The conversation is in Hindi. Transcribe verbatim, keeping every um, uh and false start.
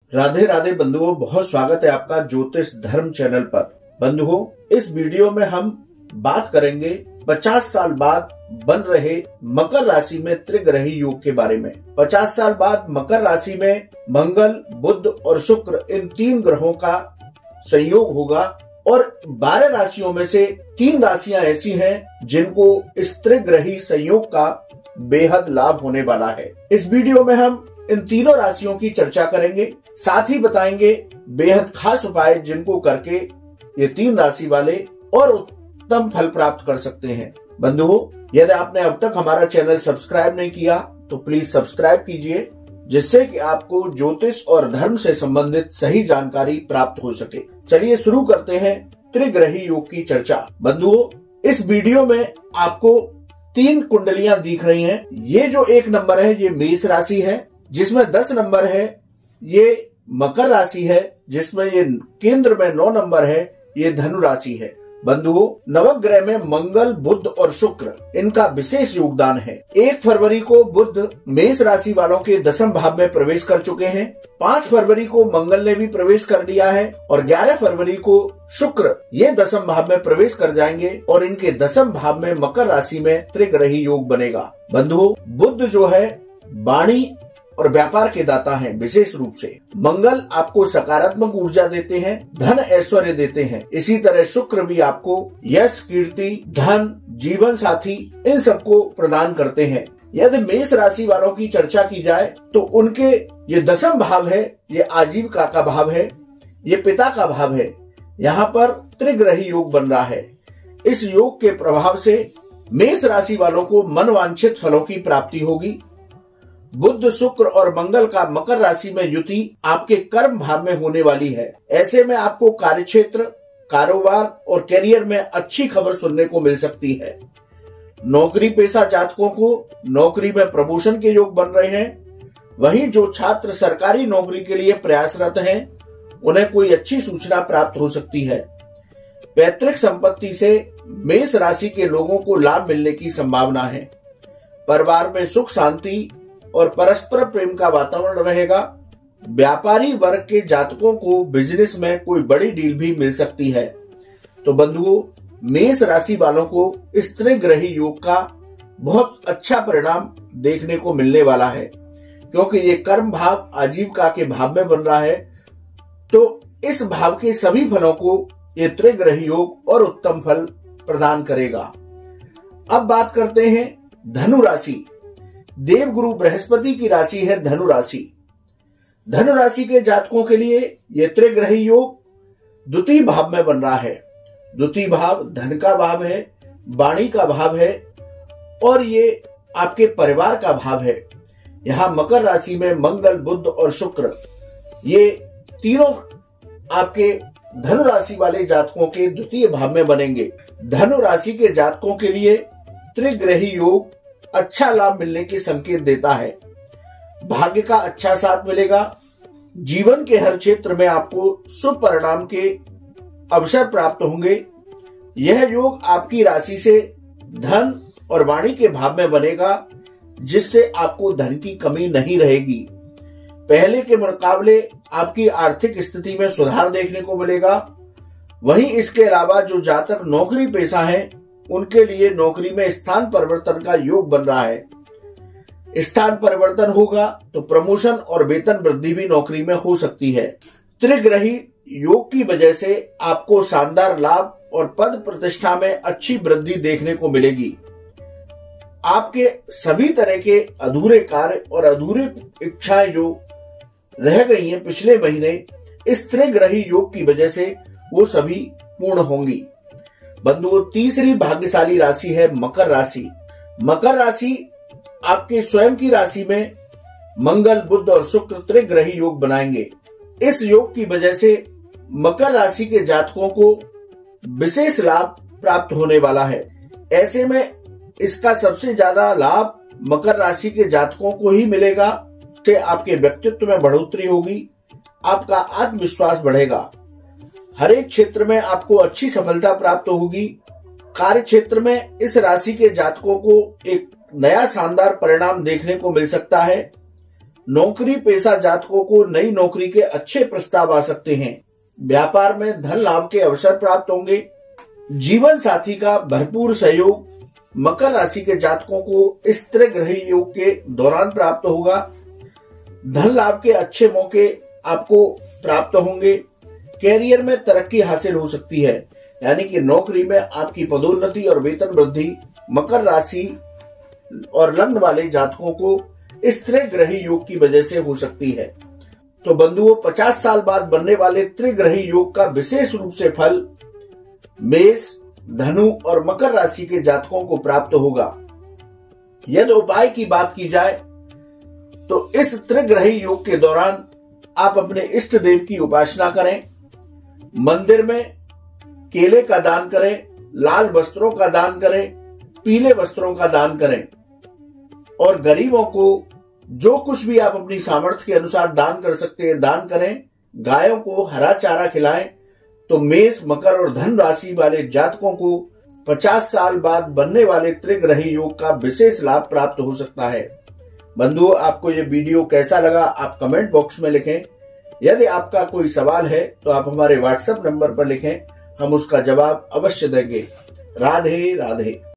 राधे राधे बंधुओं, बहुत स्वागत है आपका ज्योतिष धर्म चैनल पर। बंधुओं, इस वीडियो में हम बात करेंगे पचास साल बाद बन रहे मकर राशि में त्रिग्रही योग के बारे में। पचास साल बाद मकर राशि में मंगल, बुध और शुक्र, इन तीन ग्रहों का संयोग होगा और बारह राशियों में से तीन राशियां ऐसी हैं जिनको इस त्रिग्रही संयोग का बेहद लाभ होने वाला है। इस वीडियो में हम इन तीनों राशियों की चर्चा करेंगे, साथ ही बताएंगे बेहद खास उपाय जिनको करके ये तीन राशि वाले और उत्तम फल प्राप्त कर सकते हैं। बंधुओं, यदि आपने अब तक हमारा चैनल सब्सक्राइब नहीं किया तो प्लीज सब्सक्राइब कीजिए, जिससे कि आपको ज्योतिष और धर्म से संबंधित सही जानकारी प्राप्त हो सके। चलिए शुरू करते हैं त्रिग्रही योग की चर्चा। बंधुओं, इस वीडियो में आपको तीन कुंडलियां दिख रही हैं। ये जो एक नंबर है ये मेष राशि है, जिसमें दस नंबर है ये मकर राशि है, जिसमें ये केंद्र में नौ नंबर है ये धनु राशि है। बंधुओं, नवग्रह में मंगल, बुध और शुक्र, इनका विशेष योगदान है। एक फरवरी को बुध मेष राशि वालों के दसम भाव में प्रवेश कर चुके हैं। पांच फरवरी को मंगल ने भी प्रवेश कर लिया है और ग्यारह फरवरी को शुक्र ये दसम भाव में प्रवेश कर जाएंगे और इनके दसम भाव में मकर राशि में त्रिग्रही योग बनेगा। बंधुओं, बुध जो है वाणी और व्यापार के दाता हैं। विशेष रूप से मंगल आपको सकारात्मक ऊर्जा देते हैं, धन ऐश्वर्य देते हैं। इसी तरह शुक्र भी आपको यश, कीर्ति, धन, जीवन साथी, इन सबको प्रदान करते हैं। यदि मेष राशि वालों की चर्चा की जाए तो उनके ये दसम भाव है, ये आजीविका का भाव है, ये पिता का भाव है। यहाँ पर त्रिग्रही योग बन रहा है। इस योग के प्रभाव से मेष राशि वालों को मनवांछित फलों की प्राप्ति होगी। बुध, शुक्र और मंगल का मकर राशि में युति आपके कर्म भाव में होने वाली है। ऐसे में आपको कार्यक्षेत्र, कारोबार और करियर में अच्छी खबर सुनने को मिल सकती है। नौकरी पेशा जातकों को नौकरी में प्रमोशन के योग बन रहे हैं। वहीं जो छात्र सरकारी नौकरी के लिए प्रयासरत हैं, उन्हें कोई अच्छी सूचना प्राप्त हो सकती है। पैतृक संपत्ति से मेष राशि के लोगों को लाभ मिलने की संभावना है। परिवार में सुख शांति और परस्पर प्रेम का वातावरण रहेगा। व्यापारी वर्ग के जातकों को बिजनेस में कोई बड़ी डील भी मिल सकती है। तो बंधुओं, मेष राशि वालों को इस त्रिग्रही योग का बहुत अच्छा परिणाम देखने को मिलने वाला है, क्योंकि ये कर्म भाव आजीविका के भाव में बन रहा है। तो इस भाव के सभी फलों को ये त्रिग्रही योग और उत्तम फल प्रदान करेगा। अब बात करते हैं धनु राशि। देवगुरु बृहस्पति की राशि है धनु राशि। धनु राशि के जातकों के लिए यह त्रिग्रही योग द्वितीय भाव में बन रहा है। द्वितीय भाव धन का भाव है, वाणी का भाव है और ये आपके परिवार का भाव है। यहाँ मकर राशि में मंगल, बुध और शुक्र, ये तीनों आपके धनु राशि वाले जातकों के द्वितीय भाव में बनेंगे। धनु राशि के जातकों के लिए त्रिग्रही योग अच्छा लाभ मिलने के संकेत देता है। भाग्य का अच्छा साथ मिलेगा। जीवन के हर क्षेत्र में आपको शुभ परिणाम के अवसर प्राप्त होंगे। यह योग आपकी राशि से धन और वाणी के भाव में बनेगा, जिससे आपको धन की कमी नहीं रहेगी। पहले के मुकाबले आपकी आर्थिक स्थिति में सुधार देखने को मिलेगा। वहीं इसके अलावा जो जातक नौकरी पेशा हैं, उनके लिए नौकरी में स्थान परिवर्तन का योग बन रहा है। स्थान परिवर्तन होगा तो प्रमोशन और वेतन वृद्धि भी नौकरी में हो सकती है। त्रिग्रही योग की वजह से आपको शानदार लाभ और पद प्रतिष्ठा में अच्छी वृद्धि देखने को मिलेगी। आपके सभी तरह के अधूरे कार्य और अधूरी इच्छाएं जो रह गई हैं पिछले महीने, इस त्रिग्रही योग की वजह से वो सभी पूर्ण होंगी। बंधुओं, तीसरी भाग्यशाली राशि है मकर राशि। मकर राशि आपके स्वयं की राशि में मंगल, बुध और शुक्र त्रिग्रही योग बनाएंगे। इस योग की वजह से मकर राशि के जातकों को विशेष लाभ प्राप्त होने वाला है। ऐसे में इसका सबसे ज्यादा लाभ मकर राशि के जातकों को ही मिलेगा। से आपके व्यक्तित्व में बढ़ोतरी होगी, आपका आत्मविश्वास बढ़ेगा। हर एक क्षेत्र में आपको अच्छी सफलता प्राप्त होगी। कार्य क्षेत्र में इस राशि के जातकों को एक नया शानदार परिणाम देखने को मिल सकता है। नौकरी पेशा जातकों को नई नौकरी के अच्छे प्रस्ताव आ सकते हैं। व्यापार में धन लाभ के अवसर प्राप्त होंगे। जीवन साथी का भरपूर सहयोग मकर राशि के जातकों को इस त्रिग्रही योग के दौरान प्राप्त होगा। धन लाभ के अच्छे मौके आपको प्राप्त होंगे। कैरियर में तरक्की हासिल हो सकती है, यानी कि नौकरी में आपकी पदोन्नति और वेतन वृद्धि मकर राशि और लग्न वाले जातकों को इस त्रिग्रही योग की वजह से हो सकती है। तो बंधुओं, पचास साल बाद बनने वाले त्रिग्रही योग का विशेष रूप से फल मेष, धनु और मकर राशि के जातकों को प्राप्त होगा। यदि उपाय की बात की जाए तो इस त्रिग्रही योग के दौरान आप अपने इष्ट देव की उपासना करें, मंदिर में केले का दान करें, लाल वस्त्रों का दान करें, पीले वस्त्रों का दान करें और गरीबों को जो कुछ भी आप अपनी सामर्थ्य के अनुसार दान कर सकते हैं दान करें। गायों को हरा चारा खिलाएं। तो मेष, मकर और धन राशि वाले जातकों को पचास साल बाद बनने वाले त्रिग्रही योग का विशेष लाभ प्राप्त हो सकता है। बंधुओं, आपको ये वीडियो कैसा लगा आप कमेंट बॉक्स में लिखें। यदि आपका कोई सवाल है तो आप हमारे व्हाट्सएप नंबर पर लिखें, हम उसका जवाब अवश्य देंगे। राधे राधे।